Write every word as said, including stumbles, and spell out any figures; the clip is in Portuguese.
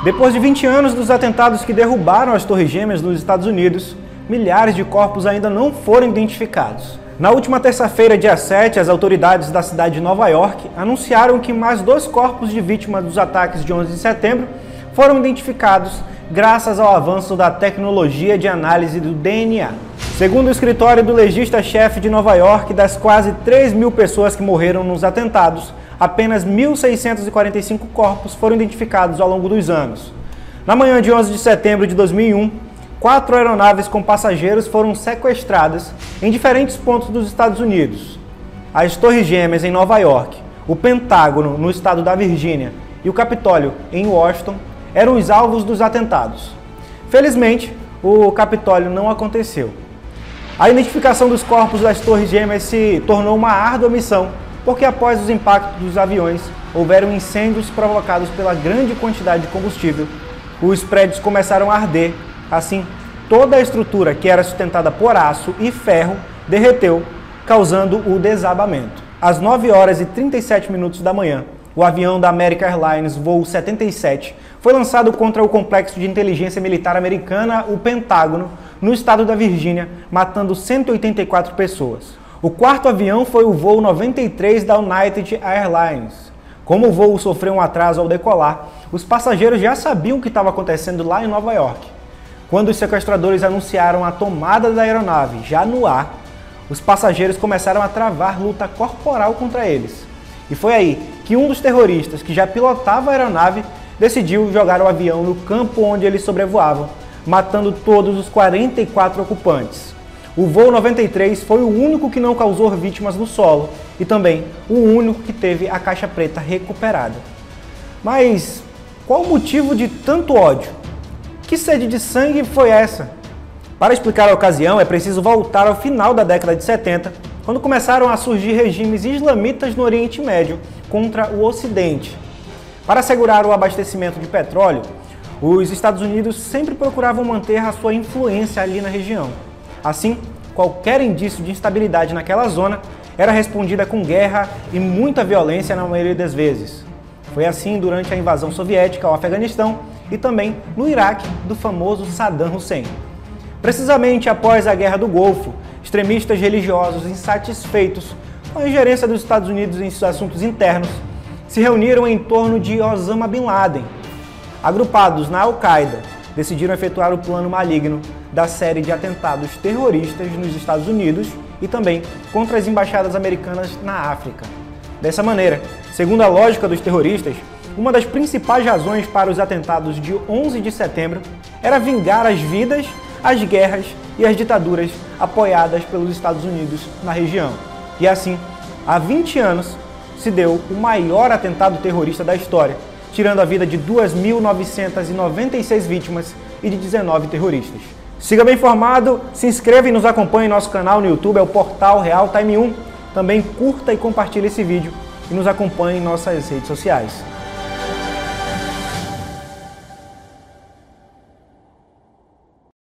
Depois de vinte anos dos atentados que derrubaram as Torres Gêmeas nos Estados Unidos, milhares de corpos ainda não foram identificados. Na última terça-feira, dia sete, as autoridades da cidade de Nova York anunciaram que mais dois corpos de vítimas dos ataques de onze de setembro foram identificados graças ao avanço da tecnologia de análise do D N A. Segundo o escritório do legista-chefe de Nova York, das quase três mil pessoas que morreram nos atentados, apenas mil seiscentos e quarenta e cinco corpos foram identificados ao longo dos anos. Na manhã de onze de setembro de dois mil e um, quatro aeronaves com passageiros foram sequestradas em diferentes pontos dos Estados Unidos. As Torres Gêmeas em Nova York, o Pentágono no estado da Virgínia e o Capitólio em Washington eram os alvos dos atentados. Felizmente, o Capitólio não aconteceu. A identificação dos corpos das Torres Gêmeas se tornou uma árdua missão, porque após os impactos dos aviões, houveram incêndios provocados pela grande quantidade de combustível. Os prédios começaram a arder, assim, toda a estrutura que era sustentada por aço e ferro derreteu, causando o desabamento. Às nove horas e trinta e sete minutos da manhã, o avião da American Airlines voo setenta e sete foi lançado contra o complexo de inteligência militar americana, o Pentágono, no estado da Virgínia, matando cento e oitenta e quatro pessoas. O quarto avião foi o voo noventa e três da United Airlines. Como o voo sofreu um atraso ao decolar, os passageiros já sabiam o que estava acontecendo lá em Nova York. Quando os sequestradores anunciaram a tomada da aeronave já no ar, os passageiros começaram a travar luta corporal contra eles. E foi aí que um dos terroristas, que já pilotava a aeronave, decidiu jogar o avião no campo onde eles sobrevoavam, matando todos os quarenta e quatro ocupantes. O voo noventa e três foi o único que não causou vítimas no solo e também o único que teve a caixa preta recuperada. Mas qual o motivo de tanto ódio? Que sede de sangue foi essa? Para explicar a ocasião, é preciso voltar ao final da década de setenta, quando começaram a surgir regimes islamitas no Oriente Médio contra o Ocidente. Para assegurar o abastecimento de petróleo, os Estados Unidos sempre procuravam manter a sua influência ali na região. Assim, qualquer indício de instabilidade naquela zona era respondida com guerra e muita violência na maioria das vezes. Foi assim durante a invasão soviética ao Afeganistão e também no Iraque do famoso Saddam Hussein. Precisamente após a Guerra do Golfo, extremistas religiosos insatisfeitos com a ingerência dos Estados Unidos em seus assuntos internos se reuniram em torno de Osama Bin Laden. Agrupados na Al-Qaeda, decidiram efetuar o plano maligno da série de atentados terroristas nos Estados Unidos e também contra as embaixadas americanas na África. Dessa maneira, segundo a lógica dos terroristas, uma das principais razões para os atentados de onze de setembro era vingar as vidas, as guerras e as ditaduras apoiadas pelos Estados Unidos na região. E assim, há vinte anos, se deu o maior atentado terrorista da história, tirando a vida de duas mil novecentas e noventa e seis vítimas e de dezenove terroristas. Siga bem informado, se inscreva e nos acompanhe em nosso canal no YouTube, é o Portal Real Time um. Também curta e compartilhe esse vídeo e nos acompanhe em nossas redes sociais.